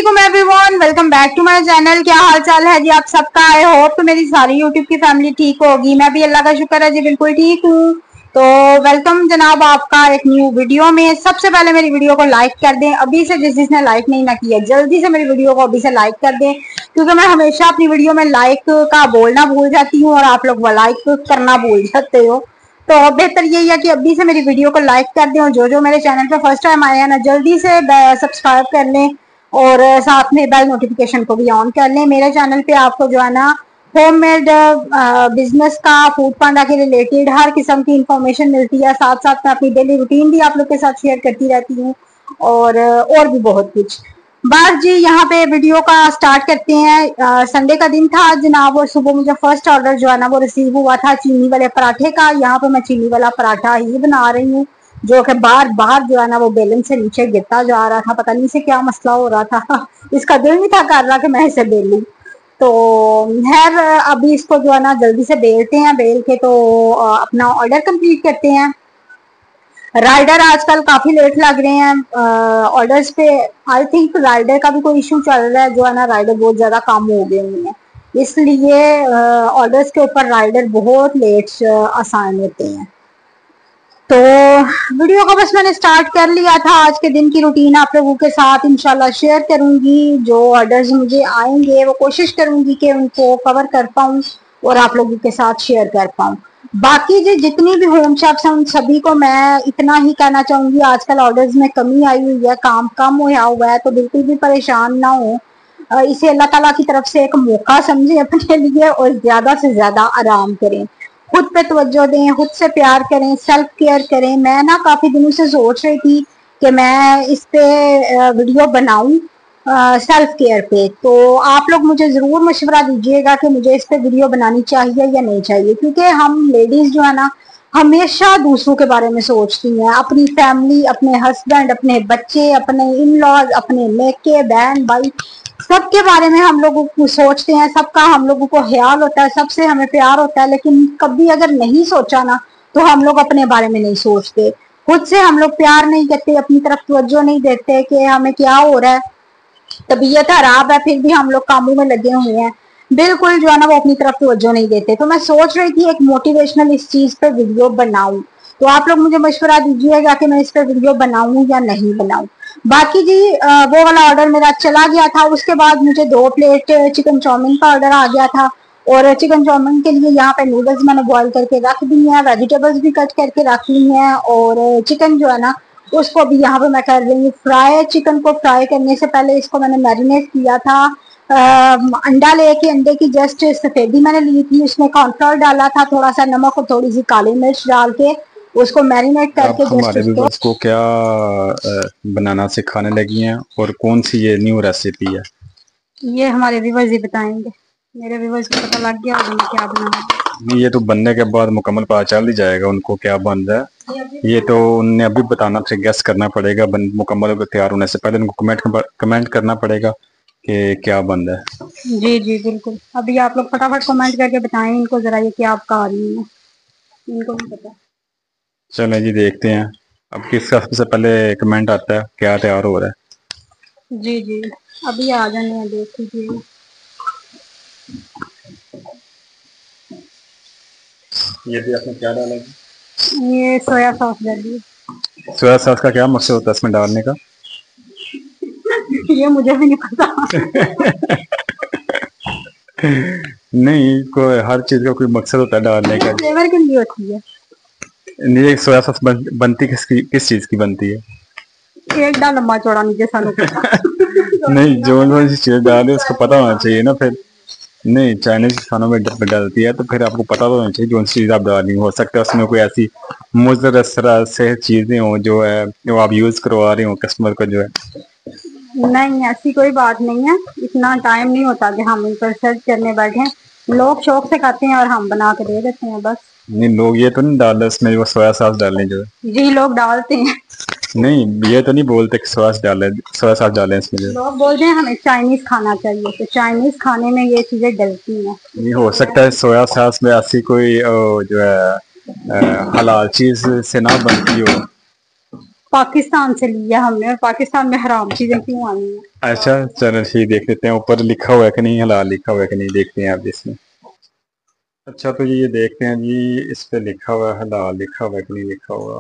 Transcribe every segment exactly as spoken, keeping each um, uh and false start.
अस्सलाम-वालेकुम everyone, welcome back to my channel. क्या हाल चाल है जी आप सबका? आई होप तो मेरी सारी यूट्यूब की फैमिली ठीक होगी। मैं भी अल्लाह का शुक्र है जी बिल्कुल ठीक हूँ। तो वेलकम जनाब आपका एक न्यू वीडियो में। सबसे पहले मेरी वीडियो को लाइक कर दें, अभी से जिस जिसने लाइक नहीं ना किया जल्दी से मेरी वीडियो को अभी से लाइक कर दें, क्योंकि मैं हमेशा अपनी वीडियो में लाइक का बोलना भूल जाती हूँ और आप लोग लाइक करना भूल जाते हो। तो बेहतर यही है कि अभी से मेरी वीडियो को लाइक कर दें और जो जो मेरे चैनल पे फर्स्ट टाइम आए हैं ना जल्दी से सब्सक्राइब कर लें और साथ में बेल नोटिफिकेशन को भी ऑन कर लें। मेरे चैनल पे आपको जो है ना होममेड बिजनेस का, फूड पांडा के रिलेटेड हर किस्म की इंफॉर्मेशन मिलती है। साथ साथ मैं अपनी डेली रूटीन भी आप लोग के साथ शेयर करती रहती हूँ और और भी बहुत कुछ। बस जी यहाँ पे वीडियो का स्टार्ट करते हैं। संडे का दिन था जनाब और सुबह मुझे फर्स्ट ऑर्डर जो है ना वो रिसीव हुआ था चीनी वाले पराठे का। यहाँ पे मैं चीनी वाला पराठा ही बना रही हूँ, जो कि बार बार जो है ना वो बेलन से नीचे गिरता जा रहा था। पता नहीं से क्या मसला हो रहा था, इसका दिल नहीं था कर रहा कि मैं इसे बेल लूं। तो खैर अभी इसको जो है ना जल्दी से बेलते हैं, बेल के तो अपना ऑर्डर कंप्लीट करते हैं। राइडर आजकल काफी लेट लग रहे हैं ऑर्डर्स पे। आई थिंक राइडर का भी कोई इशू चल रहा है, जो है ना राइडर बहुत ज्यादा कम हो गए हैं, इसलिए ऑर्डर्स के ऊपर राइडर बहुत लेट असाइन होते हैं। तो वीडियो को बस मैंने स्टार्ट कर लिया था। आज के दिन की रूटीन आप लोगों के साथ इंशाल्लाह शेयर करूंगी। जो ऑर्डर्स मुझे आएंगे वो कोशिश करूंगी कि उनको कवर कर पाऊं और आप लोगों के साथ शेयर कर पाऊं। बाकी जो जितनी भी होम शेफ्स हैं उन सभी को मैं इतना ही कहना चाहूंगी, आजकल ऑर्डर्स में कमी आई हुई है, काम कम होया हुआ है, तो बिल्कुल भी परेशान ना हो। इसे अल्लाह ताला की तरफ से एक मौका समझें अपने लिए और ज्यादा से ज्यादा आराम करें, खुद पे तवज्जो दें, खुद से प्यार करें, सेल्फ केयर करें। मैं ना काफी दिनों से सोच रही थी कि मैं इस पे वीडियो बनाऊं सेल्फ केयर पे, तो आप लोग मुझे जरूर मशवरा दीजिएगा कि मुझे इस पे वीडियो बनानी चाहिए या नहीं चाहिए, क्योंकि हम लेडीज जो है ना हमेशा दूसरों के बारे में सोचती हैं, अपनी फैमिली, अपने हस्बैंड, अपने बच्चे, अपने इन लॉज, अपने मेके, बहन भाई, सबके बारे में हम लोगों को सोचते हैं, सबका हम लोगों को ख्याल होता है, सबसे हमें प्यार होता है। लेकिन कभी अगर नहीं सोचा ना तो हम लोग अपने बारे में नहीं सोचते, खुद से हम लोग प्यार नहीं करते, अपनी तरफ तवज्जो नहीं देते कि हमें क्या हो रहा है, तबीयत खराब है फिर भी हम लोग कामों में लगे हुए हैं, बिल्कुल जो है ना वो अपनी तरफ तवज्जो नहीं देते। तो मैं सोच रही थी एक मोटिवेशनल इस चीज पे वीडियो बनाऊं, तो आप लोग मुझे मशवरा दीजिएगा कि मैं इस पे वीडियो बनाऊं या नहीं बनाऊं। बाकी जी वो वाला ऑर्डर मेरा चला गया था, उसके बाद मुझे दो प्लेट चिकन चाउमीन का ऑर्डर आ गया था और चिकन चाउमीन के लिए यहाँ पे नूडल्स मैंने बॉईल करके रख दी हैं, वेजिटेबल्स भी कट करके रख ली हैं और चिकन जो है ना उसको भी यहाँ पे मैं कर रही हूँ फ्राई। चिकन को फ्राई करने से पहले इसको मैंने मैरिनेट किया था। आ, अंडा लेके अंडे की जस्ट सफेदी मैंने ली थी, उसमें कॉर्नफ्लोर डाला था, थोड़ा सा नमक और थोड़ी सी काली मिर्च डाल के उसको मैरिनेट करके हमारे व्यूअर्स को क्या बनाना सिखाने लगी हैं और कौन सी ये न्यू रेसिपी है? ये हमारे व्यूअर्स ही बताएंगे, मेरे व्यूअर्स को पता लग गया होगा क्या बनाना। ये तो बनने के बाद मुकम्मल पता चल ही जाएगा उनको क्या बन रहा है। ये तो उन्हें अभी बताना, फिर गेस करना पड़ेगा, मुकम्मल तैयार होने से पहले उनको कमेंट कमेंट करना पड़ेगा कि क्या बन रहा है। जी जी बिल्कुल, अभी आप लोग फटाफट कमेंट करके बताएं इनको जरा ये क्या आपका आ रही है, इनको नहीं पता। चलें जी देखते हैं अब किसका सबसे पहले कमेंट आता है, क्या तैयार हो रहा है। जी जी अभी आ जाने हैं, देख लीजिए। ये भी आपने क्या डाला? ये सोया सॉस डाली। सोया सॉस का क्या मकसद होता है इसमें डालने का? ये मुझे भी नहीं पता। नहीं, कोई हर चीज का कोई मकसद होता है डालने का। फ्लेवर के लिए होती है। नहीं, सोया सॉस बन, बनती किस किस चीज की बनती है? एक डाल लंबा चौड़ा नीचे सालों नहीं, जो जो चीज डाले उसको पता होना चाहिए ना। फिर नहीं, चाइनीज खानों में डालती है तो फिर आपको पता तो होना चाहिए जो चीज आप डाली। हो सकता है उसमें कोई ऐसी मुज़र से चीजें हो जो है जो आप यूज करवा रहे हो कस्टमर को जो है। नहीं, ऐसी कोई बात नहीं है, इतना टाइम नहीं होता कि हम इन पर सर्च करने बैठे। लोग शौक से खाते हैं और हम बना के दे देते हैं बस। नहीं, लोग ये तो नहीं डाल रहे इसमें वो सोया सॉस डालने जो है। जी लोग डालते हैं। नहीं, ये तो नहीं बोलते कि सोया डाले, सोया सॉस डालें इसमें। लोग बोलते हैं हमें चाइनीज खाना चाहिए, तो चाइनीज खाने में ये चीजें डलती हैं। नहीं, हो सकता है सोया सॉस में ऐसी कोई जो है हलाल चीज से ना बनती हो। पाकिस्तान से लिया हमने, और पाकिस्तान में हराम चीजें क्यों आई हैं। अच्छा चलो ठीक, देख लेते हैं ऊपर लिखा हुआ है कि नहीं, हलाल लिखा हुआ है कि नहीं, देखते हैं आप इसमें। अच्छा तो ये देखते हैं जी, इस पे लिखा हुआ है हलाल, लिखा हुआ है कि नहीं लिखा हुआ।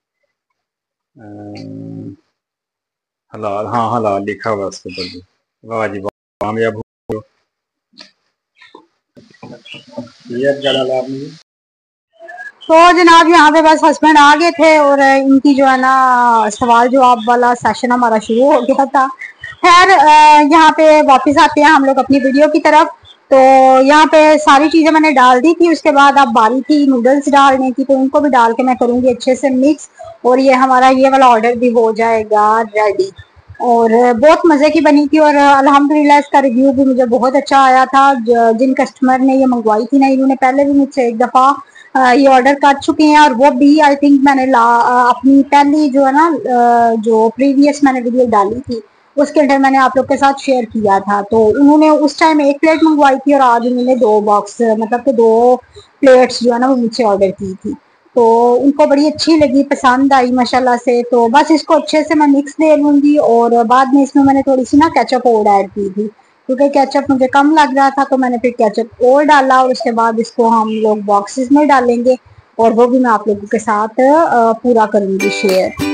अम, हलाल, हाँ हलाल लिखा हुआ है उसके ऊपर जी। वाह जी वाह, कामयाब हो। ये क्या डाला आपने जी? तो जनाब यहाँ पे बस हस्बैंड आ गए थे और इनकी जो है ना सवाल जवाब वाला सेशन हमारा शुरू हो गया था। खैर यहाँ पे वापस आते हैं हम लोग अपनी वीडियो की तरफ। तो यहाँ पे सारी चीजें मैंने डाल दी थी, उसके बाद अब बारी थी नूडल्स डालने की, तो उनको भी डाल के मैं करूंगी अच्छे से मिक्स, और ये हमारा ये वाला ऑर्डर भी हो जाएगा रेडी। और बहुत मजे की बनी थी, और अल्हम्दुलिल्लाह इसका रिव्यू भी मुझे बहुत अच्छा आया था। जिन कस्टमर ने ये मंगवाई थी ना, इन्होंने पहले भी मुझसे एक दफा ये ऑर्डर कर चुके हैं, और वो भी आई थिंक मैंने ला अपनी पहली जो है ना जो प्रीवियस मैंने वीडियो डाली थी उसके अंदर मैंने आप लोग के साथ शेयर किया था। तो उन्होंने उस टाइम एक प्लेट मंगवाई थी, और आज उन्होंने दो बॉक्स मतलब कि दो प्लेट्स जो है ना वो मुझसे ऑर्डर की थी। तो उनको बड़ी अच्छी लगी, पसंद आई माशाल्लाह से। तो बस इसको अच्छे से मैं मिक्स दे लूंगी, और बाद में इसमें मैंने थोड़ी सी ना केचप और ऐड की थी, क्योंकि केचप मुझे कम लग रहा था, तो मैंने फिर केचप और डाला, और उसके बाद इसको हम लोग बॉक्सेस में डालेंगे, और वो भी मैं आप लोगों के साथ पूरा करूंगी शेयर।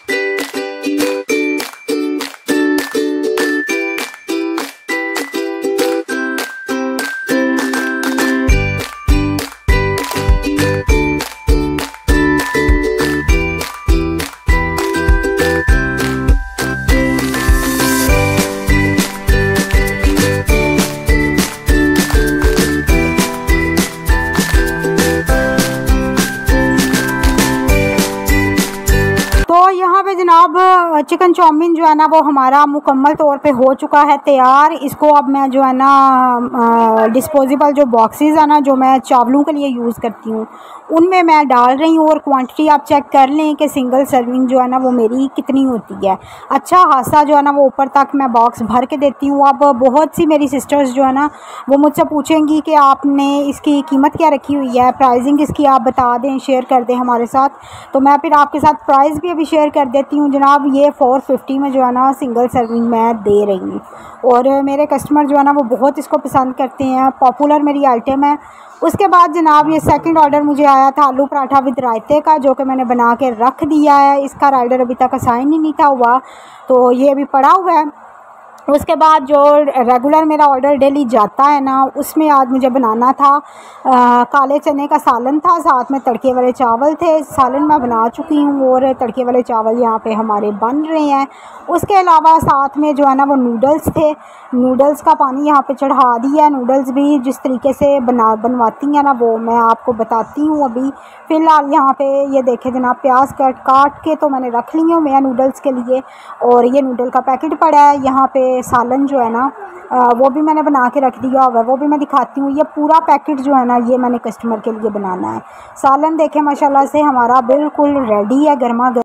यहाँ पे जनाब चिकन चाउमीन जो है ना वो हमारा मुकम्मल तौर पे हो चुका है तैयार। इसको अब मैं जो है ना डिस्पोजेबल जो बॉक्सेस है ना जो मैं चावलों के लिए यूज़ करती हूँ उनमें मैं डाल रही हूँ, और क्वांटिटी आप चेक कर लें कि सिंगल सर्विंग जो है ना वो मेरी कितनी होती है। अच्छा खासा जो है ना वो ऊपर तक मैं बॉक्स भर के देती हूँ। अब बहुत सी मेरी सिस्टर्स जो है ना वो मुझसे पूछेंगी कि आपने इसकी कीमत क्या रखी हुई है, प्राइसिंग इसकी आप बता दें, शेयर कर दें हमारे साथ। तो मैं फिर आपके साथ प्राइस भी अभी शेयर कर देती हूँ जनाब। ये फोर फिफ्टी में जो है ना सिंगल सर्विंग मैं दे रही हूँ, और मेरे कस्टमर जो है ना वो बहुत इसको पसंद करते हैं, पॉपुलर मेरी आइटम है। उसके बाद जनाब ये सेकंड ऑर्डर मुझे आया था आलू पराठा विद रायते का, जो कि मैंने बना के रख दिया है। इसका राइडर अभी तक असाइन ही नहीं था हुआ, तो ये अभी पड़ा हुआ है। उसके बाद जो रेगुलर मेरा ऑर्डर डेली जाता है ना उसमें आज मुझे बनाना था आ, काले चने का सालन था, साथ में तड़के वाले चावल थे। सालन मैं बना चुकी हूँ और तड़के वाले चावल यहाँ पे हमारे बन रहे हैं। उसके अलावा साथ में जो है ना वो नूडल्स थे, नूडल्स का पानी यहाँ पे चढ़ा दिया। नूडल्स भी जिस तरीके से बना बनवाती हैं ना वो मैं आपको बताती हूँ। अभी फ़िलहाल यहाँ पे ये देखें जनाब, प्याज कट काट के तो मैंने रख ली हूँ मैं नूडल्स के लिए, और ये नूडल का पैकेट पड़ा है। यहाँ पे सालन जो है ना आ, वो भी मैंने बना के रख दिया हुआ है, वो भी मैं दिखाती हूँ। ये पूरा पैकेट जो है ना ये मैंने कस्टमर के लिए बनाना है। सालन देखें माशाल्लाह से हमारा बिल्कुल रेडी है, गर्मा गर्म।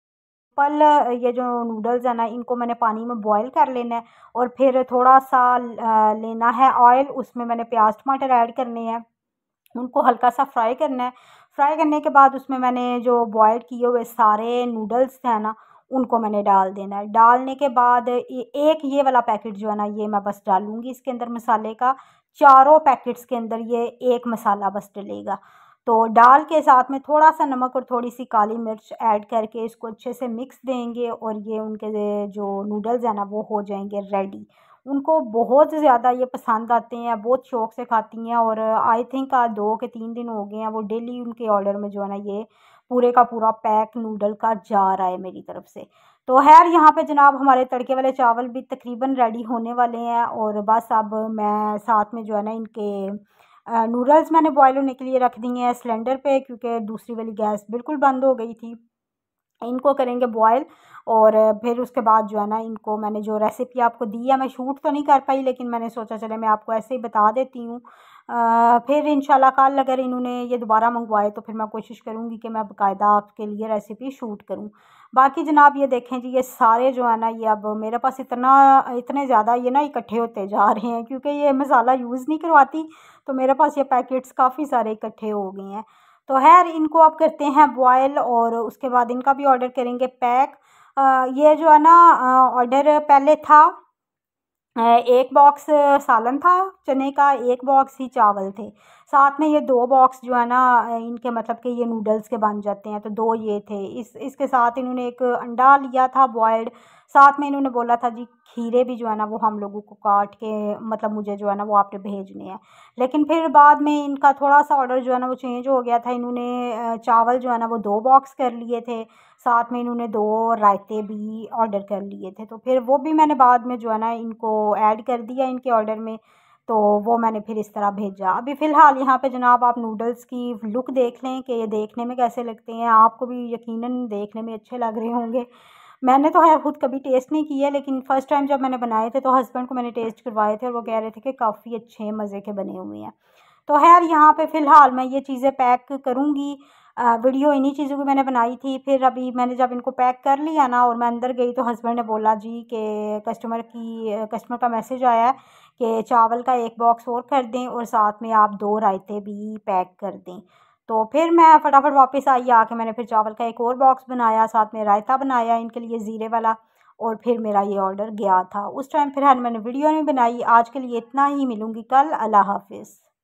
पल ये जो नूडल्स है ना इनको मैंने पानी में बॉईल कर लेना है, और फिर थोड़ा सा लेना है ऑयल, उसमें मैंने प्याज टमाटर ऐड करने हैं, उनको हल्का सा फ्राई करना है। फ्राई करने के बाद उसमें मैंने जो बॉयल किए हुए सारे नूडल्स हैं ना उनको मैंने डाल देना है। डालने के बाद एक ये वाला पैकेट जो है ना ये मैं बस डालूँगी इसके अंदर मसाले का। चारों पैकेट्स के अंदर ये एक मसाला बस डलेगा। तो डाल के साथ में थोड़ा सा नमक और थोड़ी सी काली मिर्च ऐड करके इसको अच्छे से मिक्स देंगे, और ये उनके जो नूडल्स हैं ना वो हो जाएंगे रेडी। उनको बहुत ज़्यादा ये पसंद आते हैं, बहुत शौक़ से खाती हैं, और आई थिंक आज दो के तीन दिन हो गए हैं वो डेली उनके ऑर्डर में जो है ना ये पूरे का पूरा पैक नूडल का जा रहा है मेरी तरफ से। तो खैर यहाँ पे जनाब हमारे तड़के वाले चावल भी तकरीबन रेडी होने वाले हैं, और बस अब मैं साथ में जो है ना इनके नूडल्स मैंने बॉयल होने के लिए रख दिए हैं सिलेंडर पे, क्योंकि दूसरी वाली गैस बिल्कुल बंद हो गई थी। इनको करेंगे बॉयल, और फिर उसके बाद जो है ना इनको मैंने जो रेसिपी आपको दी है मैं शूट तो नहीं कर पाई, लेकिन मैंने सोचा चले मैं आपको ऐसे ही बता देती हूँ। फिर इंशाल्लाह कल अगर इन्होंने ये दोबारा मंगवाए तो फिर मैं कोशिश करूँगी कि मैं बाकायदा आपके लिए रेसिपी शूट करूँ। बाकी जनाब ये देखें जी, ये सारे जो है ना ये अब मेरे पास इतना इतने ज़्यादा ये ना इकट्ठे होते जा रहे हैं, क्योंकि ये मसाला यूज़ नहीं करवाती, तो मेरे पास ये पैकेट्स काफ़ी सारे इकट्ठे हो गए हैं। तो खैर इनको अब करते हैं बॉयल और उसके बाद इनका भी ऑर्डर करेंगे पैक। ये जो है ना ऑर्डर पहले था एक बॉक्स सालन था चने का, एक बॉक्स ही चावल थे, साथ में ये दो बॉक्स जो है ना इनके मतलब कि ये नूडल्स के बन जाते हैं, तो दो ये थे। इस इसके साथ इन्होंने एक अंडा लिया था बॉयल्ड, साथ में इन्होंने बोला था जी खीरे भी जो है ना वो हम लोगों को काट के मतलब मुझे जो है ना वो आपने भेजने हैं। लेकिन फिर बाद में इनका थोड़ा सा ऑर्डर जो है ना वो चेंज हो गया था। इन्होंने चावल जो है ना वो दो बॉक्स कर लिए थे, साथ में इन्होंने दो रायते भी ऑर्डर कर लिए थे, तो फिर वो भी मैंने बाद में जो है ना इनको ऐड कर दिया इनके ऑर्डर में, तो वो मैंने फिर इस तरह भेजा। अभी फ़िलहाल यहाँ पे जनाब आप नूडल्स की लुक देख लें कि ये देखने में कैसे लगते हैं, आपको भी यकीनन देखने में अच्छे लग रहे होंगे। मैंने तो खैर खुद कभी टेस्ट नहीं किया, लेकिन फ़र्स्ट टाइम जब मैंने बनाए थे तो हस्बैंड को मैंने टेस्ट करवाए थे और वो कह रहे थे कि काफ़ी अच्छे मज़े के बने हुए हैं। तो खैर यहाँ पे फ़िलहाल मैं ये चीज़ें पैक करूँगी। वीडियो इन्हीं चीज़ों की मैंने बनाई थी। फिर अभी मैंने जब इनको पैक कर लिया ना और मैं अंदर गई तो हस्बैंड ने बोला जी कि कस्टमर की कस्टमर का मैसेज आया है कि चावल का एक बॉक्स और कर दें और साथ में आप दो रायते भी पैक कर दें। तो फिर मैं फटाफट वापस आई, आके मैंने फिर चावल का एक और बॉक्स बनाया, साथ में रायता बनाया इनके लिए ज़ीरे वाला, और फिर मेरा ये ऑर्डर गया था। उस टाइम फिर मैंने वीडियो नहीं बनाई। आज के लिए इतना ही, मिलूँगी कल। अल्लाह हाफिज़।